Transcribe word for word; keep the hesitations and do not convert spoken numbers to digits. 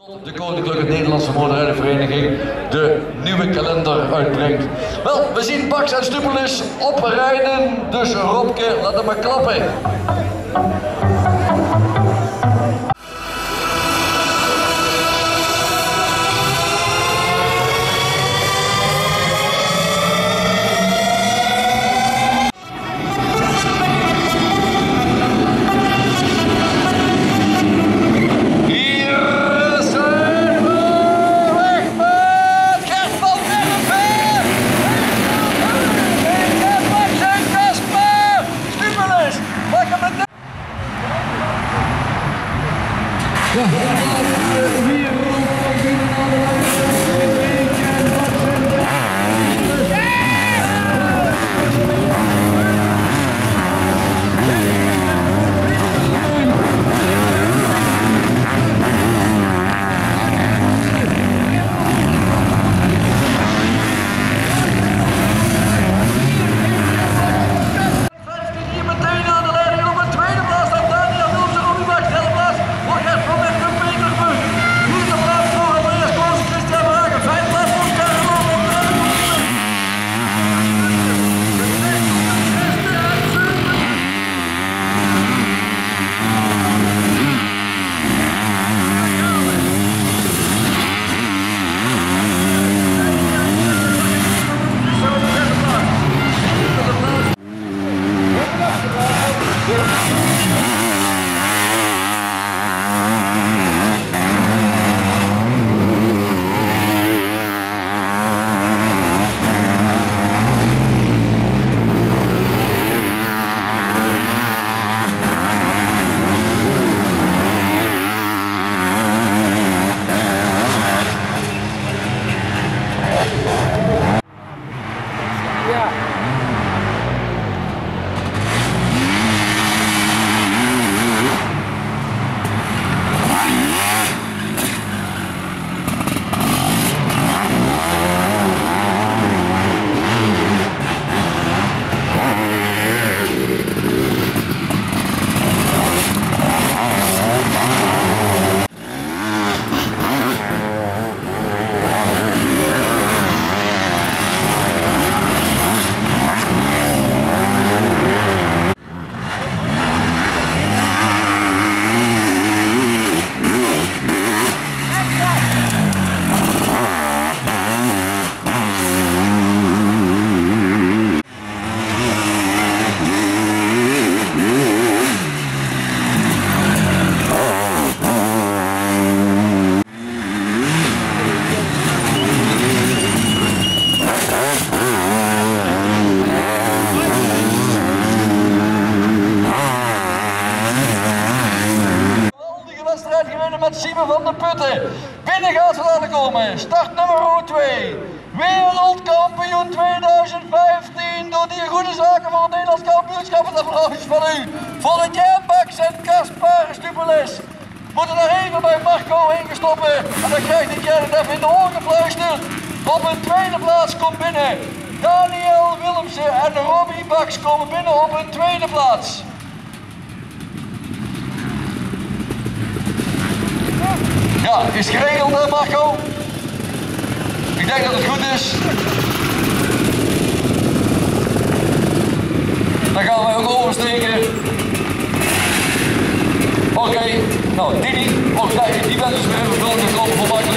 De Koninklijke Nederlandse Motorrijdenvereniging de nieuwe kalender uitbrengt. Wel, we zien Bax en Stupelis oprijden, dus Robke, laat hem maar klappen. Met Simon van der Putten. Binnen gaat vandaan komen. Start nummer twee. Wereldkampioen tweeduizend vijftien door die goede zaken voor het Nederlands kampioenschap. En applaus van u. Volgend jaar Bax en Caspar Stupelis. Moeten er even bij Marco heen stoppen. En dan krijgt dit jaar het even in de oor gefluisterd. Op een tweede plaats komt binnen Daniel Willemsen en Robbie Bax komen binnen op een tweede plaats. Ja, is geregeld hè Marco? Ik denk dat het goed is. Dan gaan wij ook oversteken. Oké, okay. Nou Didi, volgens mij die bent dus weer even vullen met voor Marco.